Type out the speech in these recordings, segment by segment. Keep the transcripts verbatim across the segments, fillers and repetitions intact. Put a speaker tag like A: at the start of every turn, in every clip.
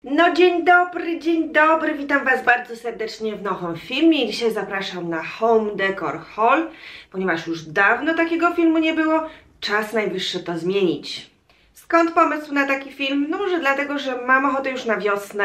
A: No dzień dobry, dzień dobry, witam Was bardzo serdecznie w nowym filmie. Dzisiaj zapraszam na Home Decor Haul, ponieważ już dawno takiego filmu nie było, czas najwyższy to zmienić. Skąd pomysł na taki film? No może dlatego, że mam ochotę już na wiosnę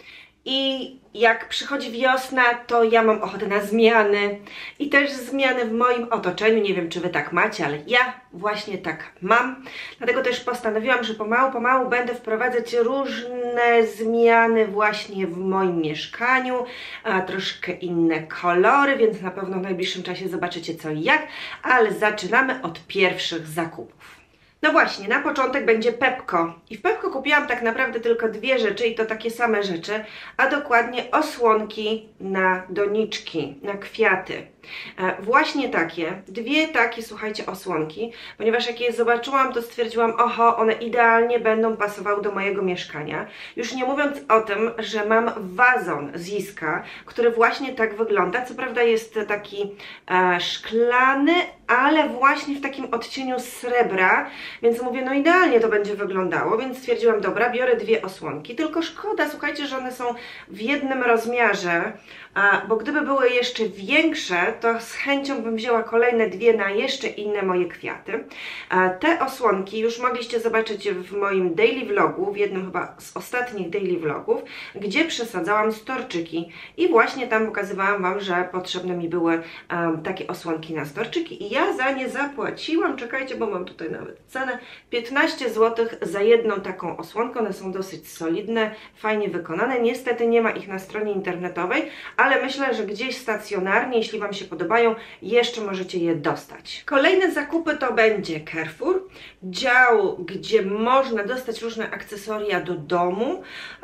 A: i jak przychodzi wiosna, to ja mam ochotę na zmiany i też zmiany w moim otoczeniu. Nie wiem, czy Wy tak macie, ale ja właśnie tak mam. Dlatego też postanowiłam, że pomału, pomału będę wprowadzać różne zmiany właśnie w moim mieszkaniu, a troszkę inne kolory, więc na pewno w najbliższym czasie zobaczycie co i jak, ale zaczynamy od pierwszych zakupów. No właśnie, na początek będzie Pepko. I w Pepko kupiłam tak naprawdę tylko dwie rzeczy i to takie same rzeczy, a dokładnie osłonki na doniczki, na kwiaty. E, właśnie takie, dwie takie, słuchajcie, osłonki, ponieważ jak je zobaczyłam, to stwierdziłam, oho, one idealnie będą pasowały do mojego mieszkania. Już nie mówiąc o tym, że mam wazon z Iska, który właśnie tak wygląda. Co prawda jest taki e, szklany, ale właśnie w takim odcieniu srebra, więc mówię, no idealnie to będzie wyglądało, więc stwierdziłam, dobra, biorę dwie osłonki, tylko szkoda, słuchajcie, że one są w jednym rozmiarze, a, bo gdyby były jeszcze większe, to z chęcią bym wzięła kolejne dwie na jeszcze inne moje kwiaty. A, te osłonki już mogliście zobaczyć w moim daily vlogu, w jednym chyba z ostatnich daily vlogów, gdzie przesadzałam storczyki i właśnie tam pokazywałam Wam, że potrzebne mi były um, takie osłonki na storczyki i ja za nie zapłaciłam, czekajcie, bo mam tutaj nawet cenę, piętnaście złotych za jedną taką osłonkę. One są dosyć solidne, fajnie wykonane. Niestety nie ma ich na stronie internetowej, ale myślę, że gdzieś stacjonarnie, jeśli Wam się podobają, jeszcze możecie je dostać. Kolejne zakupy to będzie Carrefour, dział, gdzie można dostać różne akcesoria do domu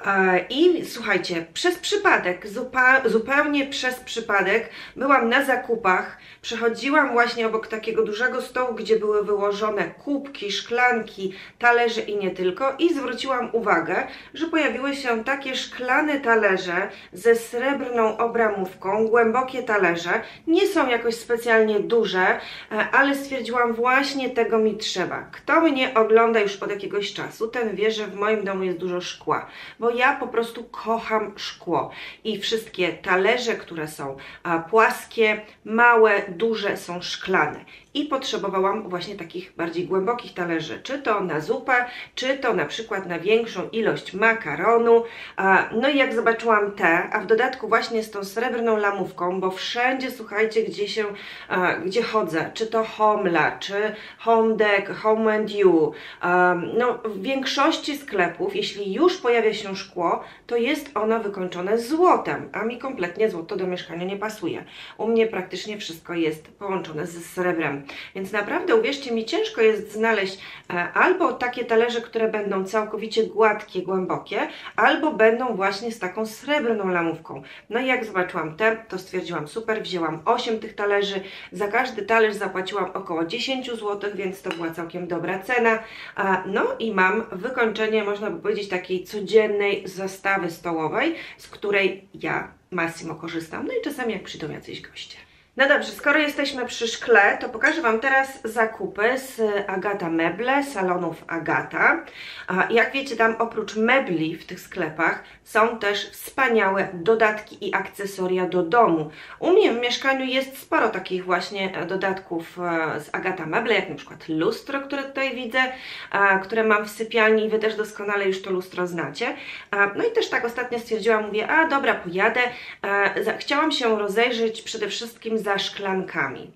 A: i słuchajcie, przez przypadek, zupełnie przez przypadek byłam na zakupach, przechodziłam właśnie obok takiego dużego stołu, gdzie były wyłożone kubki, szklanki, talerze i nie tylko i zwróciłam uwagę, że pojawiły się takie szklane talerze ze srebrną obramówką, głębokie talerze, nie są jakoś specjalnie duże, ale stwierdziłam, właśnie tego mi trzeba. Kto mnie ogląda już od jakiegoś czasu, ten wie, że w moim domu jest dużo szkła, bo ja po prostu kocham szkło i wszystkie talerze, które są płaskie, małe, duże, są szklane. I potrzebowałam właśnie takich bardziej głębokich talerzy, czy to na zupę, czy to na przykład na większą ilość makaronu. No i jak zobaczyłam te, a w dodatku właśnie z tą srebrną lamówką, bo wszędzie, słuchajcie, gdzie się, gdzie chodzę, czy to Homla, czy Home Dec, Home and You, no w większości sklepów, jeśli już pojawia się szkło, to jest ono wykończone złotem, a mi kompletnie złoto do mieszkania nie pasuje. U mnie praktycznie wszystko jest połączone ze srebrem. Więc naprawdę, uwierzcie mi, ciężko jest znaleźć e, albo takie talerze, które będą całkowicie gładkie, głębokie, albo będą właśnie z taką srebrną lamówką. No i jak zobaczyłam te, to stwierdziłam, super, wzięłam osiem tych talerzy, za każdy talerz zapłaciłam około dziesięć złotych, więc to była całkiem dobra cena. A, no i mam wykończenie, można by powiedzieć, takiej codziennej zastawy stołowej, z której ja, Massimo, korzystam, no i czasami jak przyjdą jacyś goście. No dobrze, skoro jesteśmy przy szkle, to pokażę Wam teraz zakupy z Agata Meble, salonów Agata. Jak wiecie, tam oprócz mebli w tych sklepach są też wspaniałe dodatki i akcesoria do domu. U mnie w mieszkaniu jest sporo takich właśnie dodatków z Agata Meble, jak na przykład lustro, które tutaj widzę, które mam w sypialni i Wy też doskonale już to lustro znacie. No i też tak ostatnio stwierdziłam, mówię, a dobra, pojadę. Chciałam się rozejrzeć przede wszystkim za szklankami,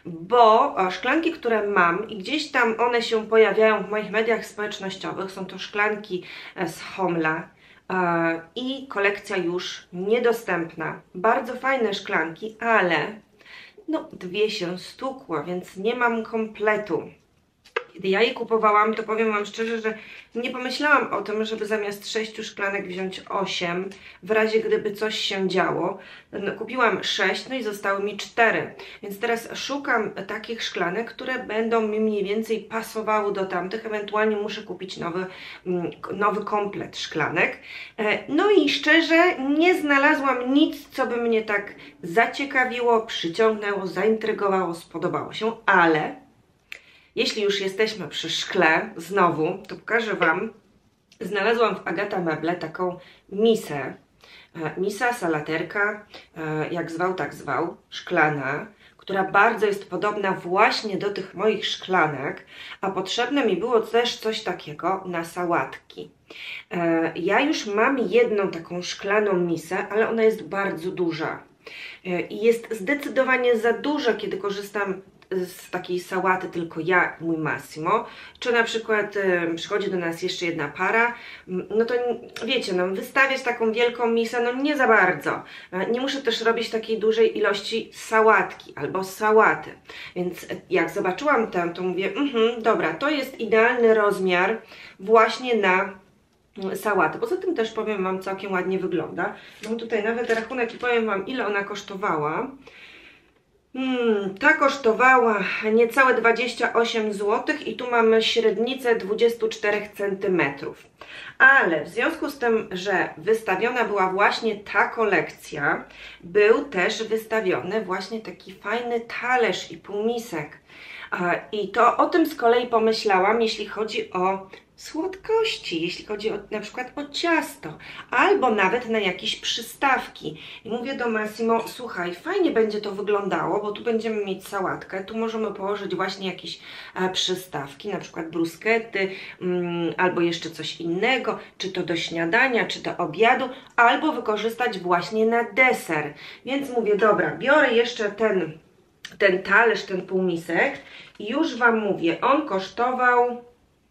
A: bo o, szklanki, które mam i gdzieś tam one się pojawiają w moich mediach społecznościowych, są to szklanki z Homla e, i kolekcja już niedostępna. Bardzo fajne szklanki, ale no dwie się stukło, więc nie mam kompletu. Kiedy ja je kupowałam, to powiem Wam szczerze, że nie pomyślałam o tym, żeby zamiast sześciu szklanek wziąć osiem, w razie gdyby coś się działo. No, kupiłam sześć, no i zostały mi cztery. Więc teraz szukam takich szklanek, które będą mi mniej więcej pasowały do tamtych. Ewentualnie muszę kupić nowy, nowy komplet szklanek. No i szczerze nie znalazłam nic, co by mnie tak zaciekawiło, przyciągnęło, zaintrygowało, spodobało się, ale jeśli już jesteśmy przy szkle, znowu, to pokażę Wam znalazłam w Agata Meble taką misę, misa, salaterka, jak zwał, tak zwał, szklana, która bardzo jest podobna właśnie do tych moich szklanek, a potrzebne mi było też coś takiego na sałatki. Ja już mam jedną taką szklaną misę, ale ona jest bardzo duża i jest zdecydowanie za duża, kiedy korzystam z takiej sałaty tylko ja i mój Massimo, czy na przykład y, przychodzi do nas jeszcze jedna para, no to wiecie, no wystawiać taką wielką misę, no nie za bardzo. Nie muszę też robić takiej dużej ilości sałatki albo sałaty, więc jak zobaczyłam tę, to mówię, mhm, dobra, to jest idealny rozmiar właśnie na sałatę. Poza tym też powiem Wam, całkiem ładnie wygląda. Mam tutaj nawet rachunek i powiem Wam, ile ona kosztowała. Hmm, ta kosztowała niecałe dwadzieścia osiem złotych i tu mamy średnicę dwadzieścia cztery centymetry. Ale w związku z tym, że wystawiona była właśnie ta kolekcja, był też wystawiony właśnie taki fajny talerz i półmisek. I to o tym z kolei pomyślałam, jeśli chodzi o słodkości, jeśli chodzi o, na przykład o ciasto, albo nawet na jakieś przystawki. I mówię do Massimo, słuchaj, fajnie będzie to wyglądało, bo tu będziemy mieć sałatkę, tu możemy położyć właśnie jakieś e, przystawki, na przykład bruschetty, mm, albo jeszcze coś innego, czy to do śniadania, czy do obiadu, albo wykorzystać właśnie na deser. Więc mówię, dobra, biorę jeszcze ten, ten talerz, ten półmisek i już Wam mówię, on kosztował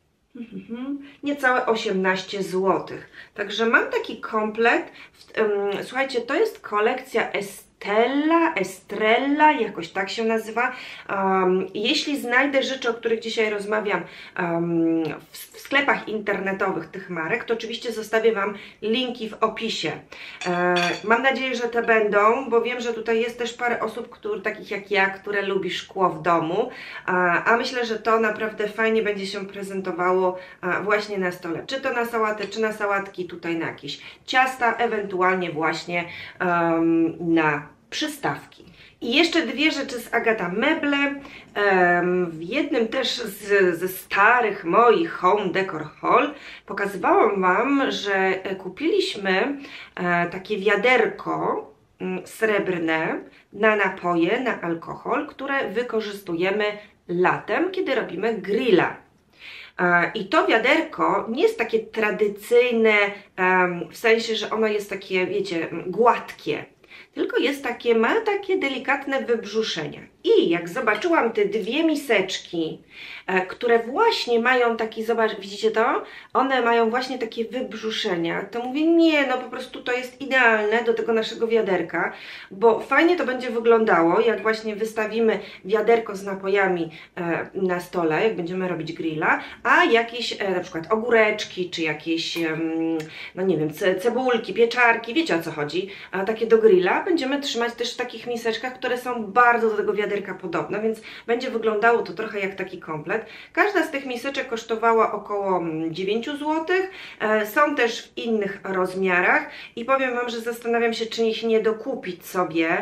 A: niecałe osiemnaście złotych. Także mam taki komplet. Um, słuchajcie, to jest kolekcja Estella, Estrella, jakoś tak się nazywa. Um, jeśli znajdę rzeczy, o których dzisiaj rozmawiam um, w, w sklepach internetowych tych marek, to oczywiście zostawię Wam linki w opisie. E, mam nadzieję, że te będą, bo wiem, że tutaj jest też parę osób, które, takich jak ja, które lubi szkło w domu, a, a myślę, że to naprawdę fajnie będzie się prezentowało a, właśnie na stole. Czy to na sałatę, czy na sałatki, tutaj na jakieś ciasta, ewentualnie właśnie um, na przystawki. I jeszcze dwie rzeczy z Agata Meble. W jednym też z, ze starych moich Home Decor Haul pokazywałam Wam, że kupiliśmy takie wiaderko srebrne na napoje, na alkohol, które wykorzystujemy latem, kiedy robimy grilla. I to wiaderko nie jest takie tradycyjne, w sensie, że ono jest takie, wiecie, gładkie, tylko jest takie, ma takie delikatne wybrzuszenia. I jak zobaczyłam te dwie miseczki, e, które właśnie mają taki, zobacz, widzicie to? One mają właśnie takie wybrzuszenia, to mówię, nie, no po prostu to jest idealne do tego naszego wiaderka, bo fajnie to będzie wyglądało, jak właśnie wystawimy wiaderko z napojami e, na stole, jak będziemy robić grilla, a jakieś e, na przykład ogóreczki, czy jakieś, e, no nie wiem, ce, cebulki, pieczarki, wiecie o co chodzi, a takie do grilla będziemy trzymać też w takich miseczkach, które są bardzo do tego wiaderka podobna, więc będzie wyglądało to trochę jak taki komplet. Każda z tych miseczek kosztowała około dziewięć złotych. Są też w innych rozmiarach i powiem Wam, że zastanawiam się, czy ich nie dokupić sobie,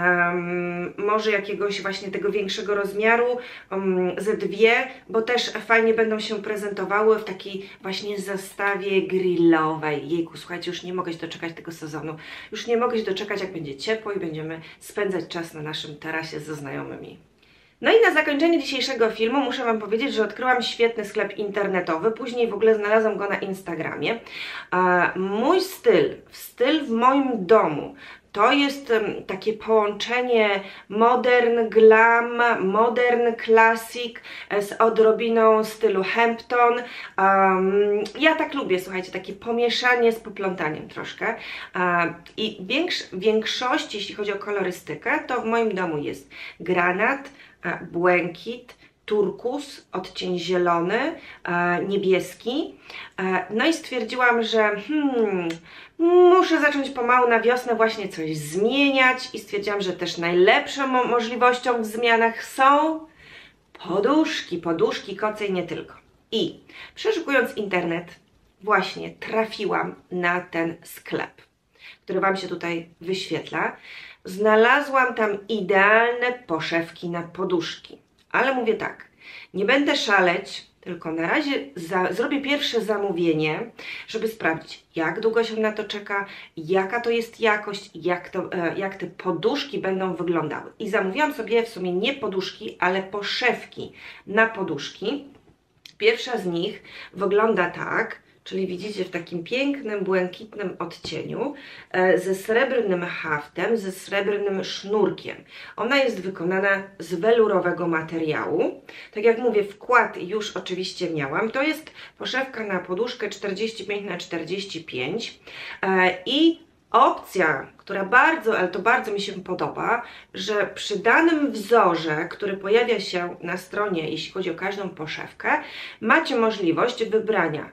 A: um, może jakiegoś właśnie tego większego rozmiaru, um, ze dwie, bo też fajnie będą się prezentowały w takiej właśnie zestawie grillowej. Jejku, słuchajcie, już nie mogę się doczekać tego sezonu. Już nie mogę się doczekać, jak będzie ciepło i będziemy spędzać czas na naszym tarasie ze znajomymi. No i na zakończenie dzisiejszego filmu muszę Wam powiedzieć, że odkryłam świetny sklep internetowy, później w ogóle znalazłam go na Instagramie. Mój styl, styl w moim domu, to jest takie połączenie modern glam, modern classic z odrobiną stylu Hampton. Um, ja tak lubię, słuchajcie, takie pomieszanie z poplątaniem troszkę. Um, I większ, większość, jeśli chodzi o kolorystykę, to w moim domu jest granat, błękit, turkus, odcień zielony, e, niebieski. E, no i stwierdziłam, że hmm, muszę zacząć pomału na wiosnę właśnie coś zmieniać i stwierdziłam, że też najlepszą mo możliwością w zmianach są poduszki, poduszki, koce i nie tylko. I przeszukując internet właśnie trafiłam na ten sklep, który Wam się tutaj wyświetla. Znalazłam tam idealne poszewki na poduszki. Ale mówię tak, nie będę szaleć, tylko na razie za, zrobię pierwsze zamówienie, żeby sprawdzić, jak długo się na to czeka, jaka to jest jakość, jak, to, e, jak te poduszki będą wyglądały. I zamówiłam sobie w sumie nie poduszki, ale poszewki na poduszki. Pierwsza z nich wygląda tak, czyli widzicie w takim pięknym, błękitnym odcieniu, e, ze srebrnym haftem, ze srebrnym sznurkiem. Ona jest wykonana z welurowego materiału. Tak jak mówię, wkład już oczywiście miałam. To jest poszewka na poduszkę czterdzieści pięć na czterdzieści pięć e, i opcja, która bardzo, ale to bardzo mi się podoba, że przy danym wzorze, który pojawia się na stronie, jeśli chodzi o każdą poszewkę, macie możliwość wybrania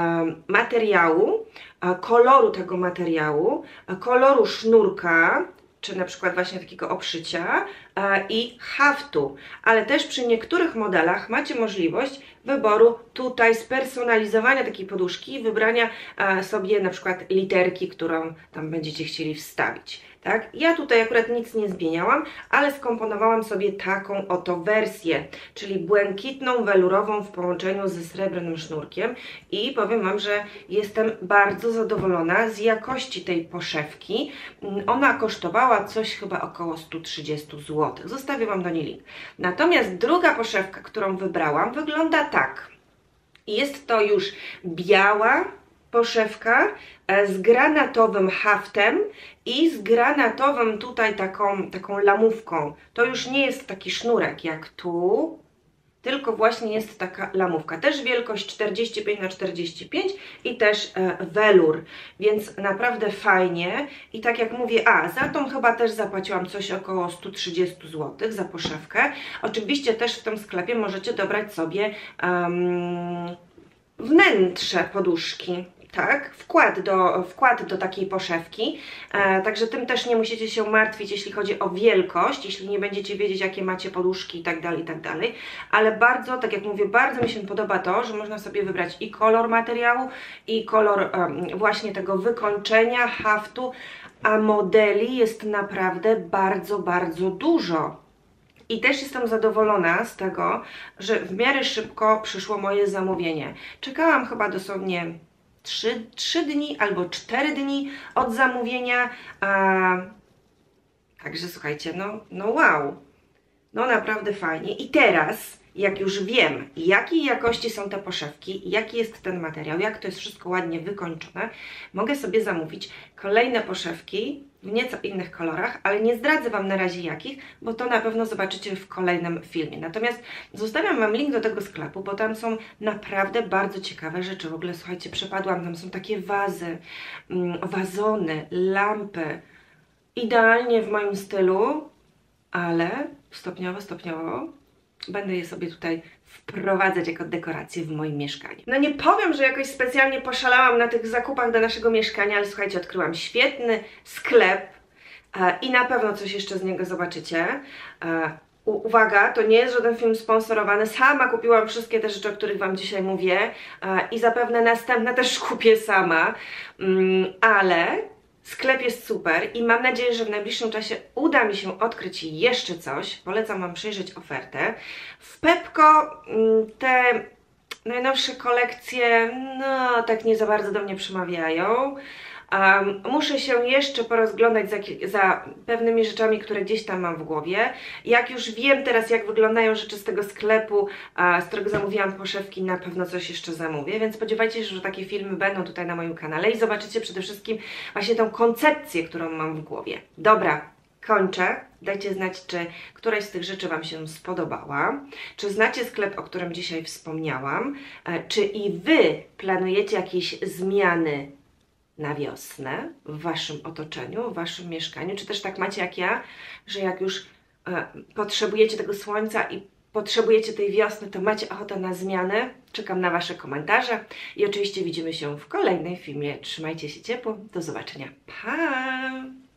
A: materiału, koloru tego materiału, koloru sznurka, czy na przykład właśnie takiego obszycia i haftu, ale też przy niektórych modelach macie możliwość wyboru tutaj spersonalizowania takiej poduszki i wybrania sobie na przykład literki, którą tam będziecie chcieli wstawić. Tak? Ja tutaj akurat nic nie zmieniałam, ale skomponowałam sobie taką oto wersję, czyli błękitną, welurową w połączeniu ze srebrnym sznurkiem i powiem Wam, że jestem bardzo zadowolona z jakości tej poszewki. Ona kosztowała coś chyba około sto trzydzieści złotych. Zostawię Wam do niej link. Natomiast druga poszewka, którą wybrałam, wygląda tak. Jest to już biała poszewka z granatowym haftem i z granatowym tutaj taką, taką lamówką. To już nie jest taki sznurek jak tu, tylko właśnie jest taka lamówka. Też wielkość czterdzieści pięć na czterdzieści pięć i też e, welur, więc naprawdę fajnie. I tak jak mówię, a za tą chyba też zapłaciłam coś około sto trzydzieści złotych za poszewkę. Oczywiście też w tym sklepie możecie dobrać sobie um, wnętrze poduszki. Tak, wkład do, wkład do takiej poszewki, e, także tym też nie musicie się martwić, jeśli chodzi o wielkość, jeśli nie będziecie wiedzieć, jakie macie poduszki i tak dalej, i tak dalej, ale bardzo, tak jak mówię, bardzo mi się podoba to, że można sobie wybrać i kolor materiału, i kolor e, właśnie tego wykończenia, haftu, a modeli jest naprawdę bardzo, bardzo dużo. I też jestem zadowolona z tego, że w miarę szybko przyszło moje zamówienie. Czekałam chyba dosłownie trzy dni albo cztery dni od zamówienia. A, także słuchajcie, no, no wow, no naprawdę fajnie. I teraz, jak już wiem, jakiej jakości są te poszewki, jaki jest ten materiał, jak to jest wszystko ładnie wykończone, mogę sobie zamówić kolejne poszewki w nieco innych kolorach, ale nie zdradzę Wam na razie jakich, bo to na pewno zobaczycie w kolejnym filmie. Natomiast zostawiam Wam link do tego sklepu, bo tam są naprawdę bardzo ciekawe rzeczy. W ogóle, słuchajcie, przepadłam, tam są takie wazy, wazony, lampy, idealnie w moim stylu, ale stopniowo, stopniowo będę je sobie tutaj wprowadzać jako dekorację w moim mieszkaniu. No nie powiem, że jakoś specjalnie poszalałam na tych zakupach do naszego mieszkania, ale słuchajcie, odkryłam świetny sklep e, i na pewno coś jeszcze z niego zobaczycie. E, u, uwaga, to nie jest żaden film sponsorowany, sama kupiłam wszystkie te rzeczy, o których Wam dzisiaj mówię e, i zapewne następne też kupię sama, mm, ale sklep jest super i mam nadzieję, że w najbliższym czasie uda mi się odkryć jeszcze coś. Polecam Wam przyjrzeć ofertę. W Pepco te najnowsze kolekcje, no tak nie za bardzo do mnie przemawiają. Um, muszę się jeszcze porozglądać za, za pewnymi rzeczami, które gdzieś tam mam w głowie. Jak już wiem teraz, jak wyglądają rzeczy z tego sklepu, a, z którego zamówiłam poszewki, na pewno coś jeszcze zamówię, więc spodziewajcie się, że takie filmy będą tutaj na moim kanale i zobaczycie przede wszystkim właśnie tą koncepcję, którą mam w głowie. Dobra, kończę. Dajcie znać, czy któraś z tych rzeczy Wam się spodobała, czy znacie sklep, o którym dzisiaj wspomniałam, e, czy i Wy planujecie jakieś zmiany na wiosnę w Waszym otoczeniu, w Waszym mieszkaniu, czy też tak macie jak ja, że jak już e, potrzebujecie tego słońca i potrzebujecie tej wiosny, to macie ochotę na zmianę. Czekam na Wasze komentarze i oczywiście widzimy się w kolejnym filmie. Trzymajcie się ciepło, do zobaczenia. Pa!